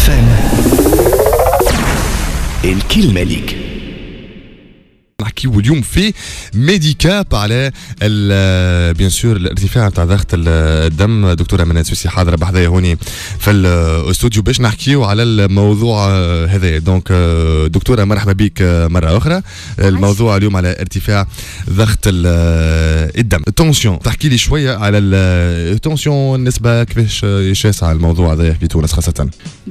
FM. الكلمة ليك. نحكيو اليوم في ميديكاب على بيان سور الارتفاع تاع ضغط الدم. دكتوره منى سوسي حاضره بحذايا هوني في الاستوديو باش نحكيو على الموضوع هذا. دونك دكتوره مرحبا بك مره اخرى. الموضوع اليوم على ارتفاع ضغط الدم، التونسيون. تحكي لي شويه على التونسيون، النسبه كيفاش شاسعه الموضوع هذا في تونس خاصه؟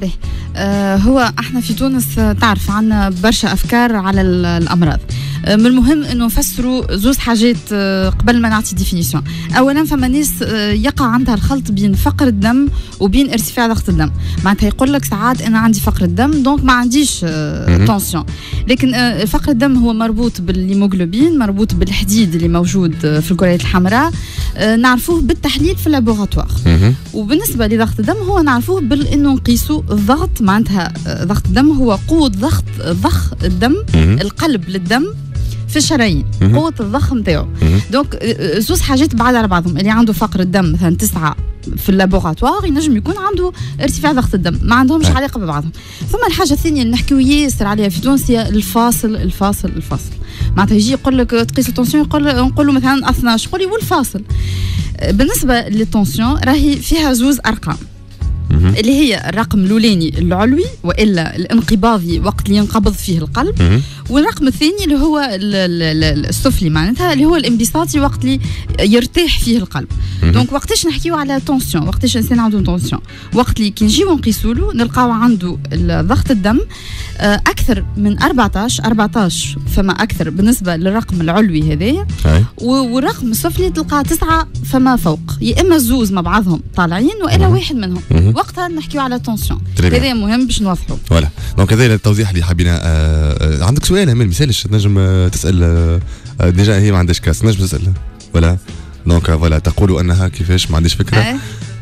هو احنا في تونس تعرف عنا برشا افكار على الامراض. من المهم انه نفسروا زوز حاجات قبل ما نعطي ديفينيسيون. اولا فما ناس يقع عندها الخلط بين فقر الدم وبين ارتفاع ضغط الدم. معناتها يقول لك ساعات انا عندي فقر الدم دونك ما عنديش تونسيون، لكن فقر الدم هو مربوط بالهيموغلوبين، مربوط بالحديد اللي موجود في الكريات الحمراء، نعرفوه بالتحليل في اللابوراتوار. وبالنسبه لضغط الدم هو نعرفوه بانه نقيسوا الضغط. معناتها ضغط الدم هو قوه ضخ الدم، القلب للدم في الشرايين، قوة الضخ نتاعو. دونك زوز حاجات بعاد على بعضهم. اللي عنده فقر الدم مثلا 9 في اللابوراتوار ينجم يكون عنده ارتفاع ضغط الدم، ما عندهمش علاقة ببعضهم. ثم الحاجة الثانية اللي نحكيو ياسر عليها في تونس هي الفاصل. معناتها يجي يقول لك تقيس التونسيون، نقول له مثلا 12، يقول لي والفاصل. بالنسبة للتونسيون راهي فيها زوز أرقام، اللي هي الرقم الأولاني العلوي والا الانقباضي وقت اللي ينقبض فيه القلب، والرقم الثاني اللي هو السفلي معناتها اللي هو الانبساطي وقت اللي يرتاح فيه القلب. دونك وقتاش نحكيو على تونسيون، وقتاش الانسان عنده تونسيون؟ وقت اللي كي نجيو نقيسوا له نلقاو عنده ضغط الدم اكثر من 14 فما اكثر بالنسبه للرقم العلوي هذايا، والرقم السفلي تلقاه 9 فما فوق، يا اما الزوز مع بعضهم طالعين والا واحد منهم. وقتها نحكيو على تونسيون. هذا مهم باش نوضحوا. فوالا دونك هذا التوضيح اللي حابين. عندك سؤال امل مثالش تنجم تسال ديجا هي ما عندهاش كاس تنجم تسال ولا دونك فوالا تقول انها كيفاش ما عنديش فكره.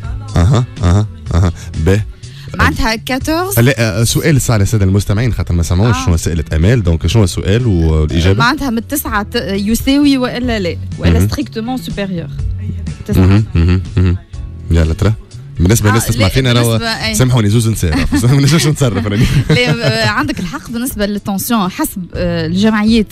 باهي معناتها 14. لا سؤال الساعه للساده المستمعين خاطر ما سمعوش شنو سالت امال. دونك شنو السؤال والاجابه؟ معناتها من 9 يساوي والا لا والا ستريكتومون سوبيريور 9. يلا ترى بالنسبه للناس تسمع فينا راهو سامحوني زوز نصرف ما نجمش نتصرف راني. عندك الحق. بالنسبه للتونسيون حسب الجمعيات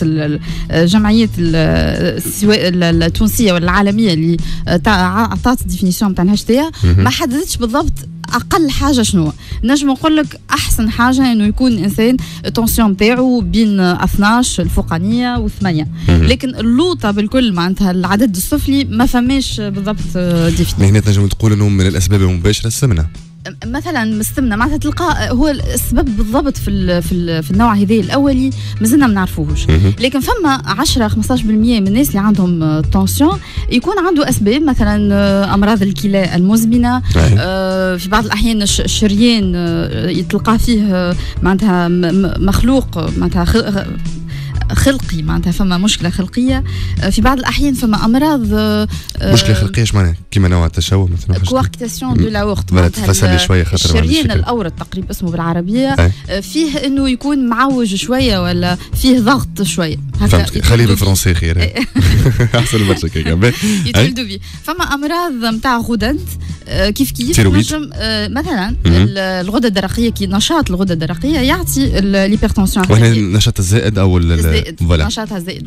التونسيه والعالميه اللي عطات الديفينيسيون نتاع الهاشتاج ما حددتش بالضبط اقل حاجه شنو. نجم نقول لك احسن حاجه انه يكون الانسان التونسيون نتاعو بين 12 الفوقانيه و8، لكن اللوطه بالكل معناتها العدد السفلي ما فماش بالضبط ديفينيسيون. هنا نجم تقول انه من الاسباب المباشره السمنه مثلا السمنه معناتها تلقى هو السبب بالضبط في النوع هذا الاولي مازلنا ما نعرفوهش، لكن فما 10-15% من الناس اللي عندهم تونسيون يكون عنده اسباب، مثلا امراض الكلى المزمنه، في بعض الاحيان الشريان يتلقى فيه معناتها مخلوق معناتها خلقي، معناتها فما مشكله خلقيه. في بعض الاحيان فما امراض مشكله خلقيه ايش معناها؟ كيما نوع التشوه مثلا كواكتاسيون دو لاورت، تفسر لي شويه خاطر الشريان الاورط تقريبا اسمه بالعربيه. فيه انه يكون معوج شويه ولا فيه ضغط شويه هكا. خليه بالفرنسي خير احسن برشا كيكا يتولدوا به. فما امراض نتاع غدد كيف نجم مثلا الغده الدرقيه، كي نشاط الغده الدرقيه يعطي الهيبرتنسيون. وهنا النشاط الزائد او نشاطها زائد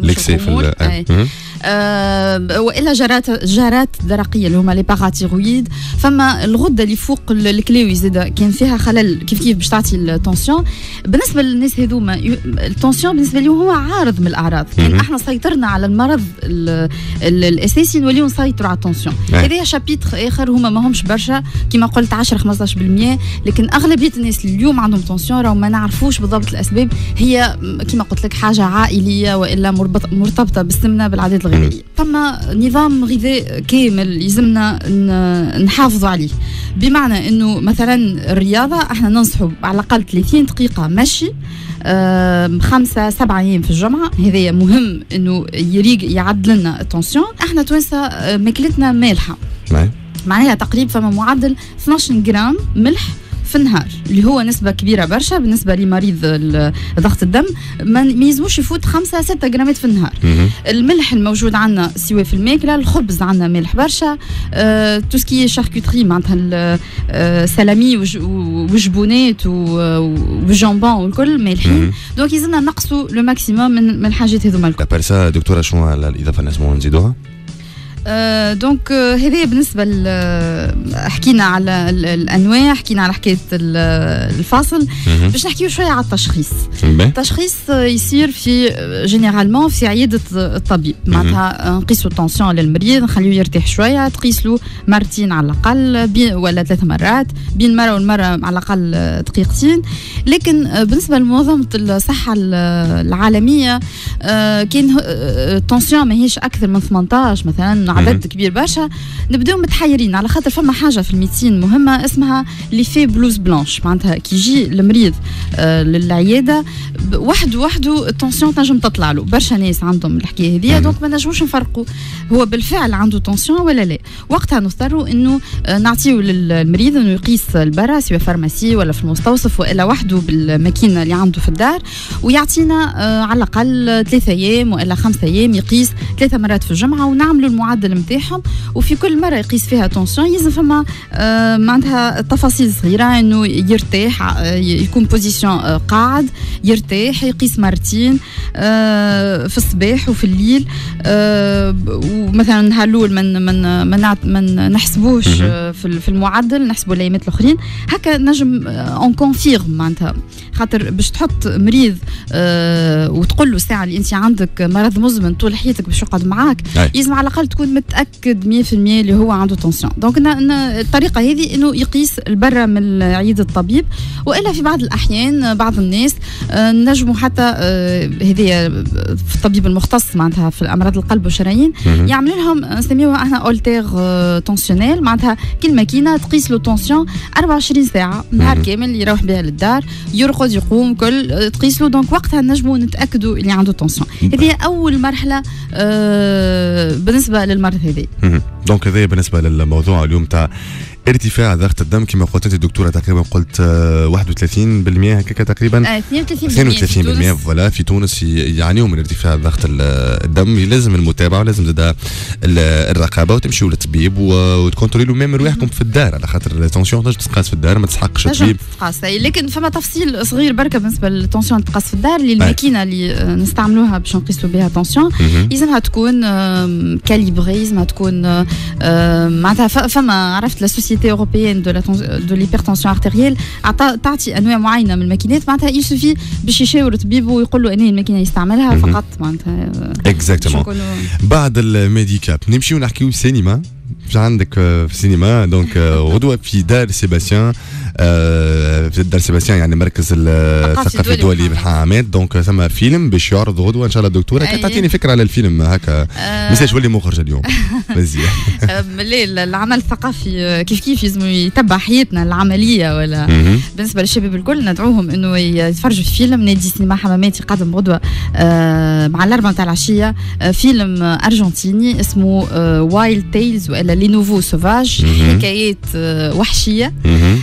والا جرات درقيه اللي هما لي باغاتيرويد. فما الغده اللي فوق الكلوي زاد كان فيها خلل كيف باش تعطي التونسيون. بالنسبه للناس هذوما التونسيون بالنسبه لهم هو عارض من الاعراض. كان احنا سيطرنا على المرض الاساسي نوليو نسيطروا على التونسيون. هذا شابيتر اخر هما ماهمش برشا كما قلت 10-15%، لكن اغلبيه الناس اللي اليوم عندهم تونسيون راهو ما نعرفوش بالضبط الاسباب. هي كما قلت لك حاجه عائليه والا مرتبطه بالسمنه بالعادات الغذائيه. فما نظام غذاء كامل يلزمنا نحافظوا عليه، بمعنى انه مثلا الرياضه احنا ننصحوا على الاقل 30 دقيقه مشي 5-7 ايام في الجمعه. هذا مهم انه يعدل لنا التونسيون. احنا توانسه ماكلتنا مالحه، معناها تقريبا فما معدل 12 جرام ملح في النهار، اللي هو نسبة كبيرة برشا بالنسبة لمريض ضغط الدم. ما يلزموش يفوت 5-6 جرامات في النهار. الملح الموجود عندنا سواء في الماكلة، الخبز عندنا مالح برشا، توسكي شاركوتري معناتها سلامي وجبونات وجامبون والكل مالحين. دونك يلزمنا نقصوا لو ماكسيموم من الحاجات هذوما الكل. برسا دكتورة شنو الإضافة نجمو نزيدوها؟ دونك هذه بالنسبة حكينا على الأنواع، حكينا على حكاية الفاصل. باش نحكيو شوية على التشخيص. التشخيص يصير في جينيرالمون في عيادة الطبيب، معناتها نقيسوا التنسيون للمريض، نخليه يرتاح شوية، تقيس له مرتين على الأقل ولا 3 مرات، بين مرة والمرة على الأقل دقيقتين. لكن بالنسبة لمنظمة الصحة العالمية كاين التنسيون ماهيش أكثر من 18 مثلا، عدد كبير برشا، نبداو متحيرين على خاطر فما حاجه في الميديسين مهمه اسمها ليفي بلوز بلانش. معناتها كي يجي المريض للعياده وحده التنسيون تنجم تطلع له. برشا ناس عندهم الحكايه هذه، دونك ما نجموش نفرقوا هو بالفعل عنده تنسيون ولا لا. وقتها نضطروا انه نعطيو للمريض انه يقيس البرا سواء فارماسي ولا في المستوصف والا وحده بالماكينه اللي عنده في الدار، ويعطينا على الاقل 3 ايام والا 5 ايام يقيس 3 مرات في الجمعه، ونعملوا المعدل نتاعهم. وفي كل مره يقيس فيها تونسيون يلزم فما معناتها تفاصيل صغيره، انه يرتاح، يكون بوزيسيون قاعد يرتاح، يقيس مرتين في الصباح وفي الليل. ومثلا النهار الاول من نحسبوش في المعدل، نحسبوا الايامات الاخرين هكا نجم اون كونفيرم. معناتها خاطر باش تحط مريض وتقول له الساعه اللي انت عندك مرض مزمن طول حياتك باش يقعد معاك، لازم على الاقل تكون متاكد 100% اللي هو عنده تنسيون. دونك الطريقه هذه انه يقيس البرة من عياده الطبيب، والا في بعض الاحيان بعض الناس نجموا حتى هذه في الطبيب المختص معناتها في الامراض القلب والشرايين يعمل لهم نسميوها احنا اولتير تونسيونيل، معناتها كل ماكينه تقيس له تونسيون 24 ساعه نهار كامل، يروح بها للدار يرقد يقوم كل تقيس له. دونك وقتها نجموا نتاكدوا اللي عنده تونسيون. هذه اول مرحله بالنسبه للمرض هذه. دونك هذا بالنسبه للموضوع اليوم تاع ارتفاع ضغط الدم. كما قلت انت الدكتوره تقريبا قلت 31% هكاك تقريبا 32% فوالا في تونس يعانيوا من ارتفاع ضغط الدم. لازم المتابعه ولازم زاد الرقابه، وتمشيوا للطبيب وتكونترولوا ميم رواحكم في الدار، على خاطر التونسيون تنجم تقاس في الدار ما تسحقش الطبيب. لكن فما تفصيل صغير بركه بالنسبه للتونسيون تقاس في الدار، اللي الماكينه اللي نستعملوها باش نقيسوا بها تونسيون لازمها تكون كاليبري، لازمها تكون معناتها فما عرفت لا سوسيتي اوروبيين دو ليبرتنسيون ارتيريال تعطي انواع معينه من الماكينات، معناتها يسوفي باش يشاور طبيب ويقول له اني الماكينه يستعملها فقط. معناتها اكزاكتومون. بعد الميديكاب نمشيو نحكيو سينما. مش عندك في السينما دونك غدوه في دار سيباستيان، في دار سيباستيان يعني مركز الثقافي الدولي بالحامات. دونك ثم فيلم باش يعرض غدوه ان شاء الله. الدكتوره كانت تعطيني فكره على الفيلم هكا مازالش ولي مخرج اليوم مزيان. العمل الثقافي كيف لازم يتبع حياتنا العمليه، ولا بالنسبه للشباب الكل ندعوهم انه يتفرجوا في فيلم. نادي سينما حمامات يقدم غدوه مع 4 تاع العشيه فيلم ارجنتيني اسمه وايلد تيلز ولا لي نوفو سوفاج، حكايات وحشيه.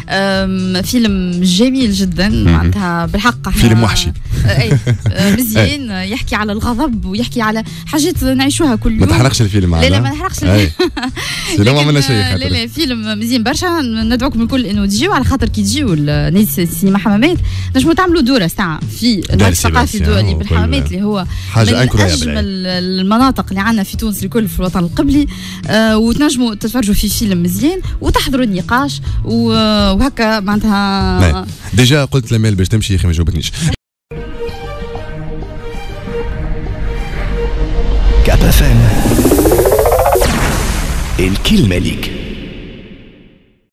فيلم جميل جدا معناتها بالحق. فيلم وحشي مزيان، يحكي على الغضب ويحكي على حاجات نعيشوها كل يوم. ما تحرقش الفيلم. لا ما نحرقش الفيلم. لا ما عملنا شيء. لا فيلم مزيان برشا، ندعوكم الكل انه تجيو، على خاطر كي تجيو نادي سينما حمامات نجموا تعملوا دوره ساعه في المركز الثقافي الدولي بالحمامات، اللي هو من اجمل المناطق اللي عندنا في تونس الكل في الوطن القبلي. وتنجموا تتفرجوا في فيلم مزيان وتحضروا النقاش وهكا معناتها. ديجا قلت لمال باش تمشي يا اخي ما جاوبتنيش. كاب اف ام الكلمه ليك.